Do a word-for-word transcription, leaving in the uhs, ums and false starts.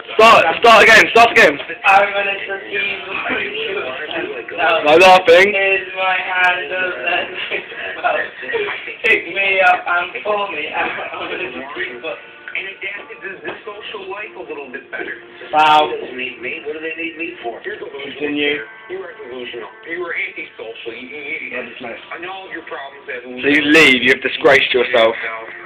Start, start again, start again. I'm gonna succeed. No laughing. Here's my handle and pick me up and pull me out. I'm gonna succeed, but and adapted to this social life a little bit better. wow. Who doesn't need me? What do they need me for? You're delusional. Continue. You were delusional. You were antisocial. You, you, you, Yeah, that's nice. I know your problems. So you leave, you've disgraced yourself.